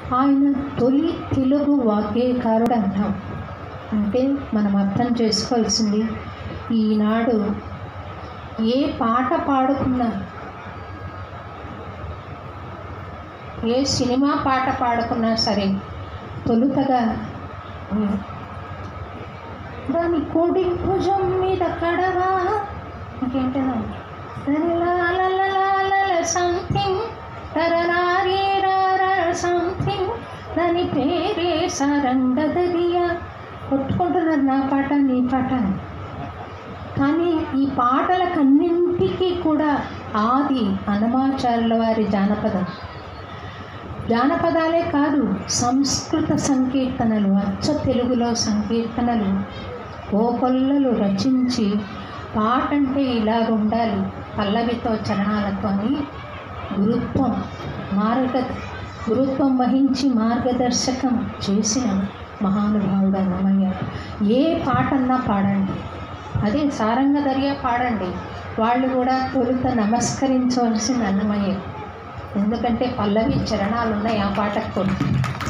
ఆయన తొలి తెలుగు వాగ్గేయకారుడు అంటాం. అంటే మనం అర్థం చేసుకోవాల్సింది, ఈనాడు ఏ పాట పాడుకున్నా, ఏ సినిమా పాట పాడుకున్నా సరే తొలుతగా దాని కోడి భుజం మీద కడవా ఇంకేంటో సంథింగ్ సంథింగ్ దాని పేరే సారంగదరియా కొట్టుకుంటున్నారు నా పాట నీ పాట. కానీ ఈ పాటలకన్నింటికీ కూడా ఆది అన్నమాచార్యుల వారి జానపదాలే కాదు, సంస్కృత సంకీర్తనలు, అచ్చ తెలుగులో సంకీర్తనలు కోకొల్లలు రచించి పాట అంటే ఇలాగుండాలి పల్లవితో చరణాలతో అని గురుత్వం వహించి మార్గదర్శకం చేసిన మహానుభావుడు అన్నమయ్య. ఏ పాటన్నా పాడండి, అదే సారంగదర్య పాడండి, వాళ్ళు కూడా తొలుత నమస్కరించవలసిన అన్నమయ్య. ఎందుకంటే పల్లవి చరణాలు ఉన్నాయి ఆ పాటకు కూడా.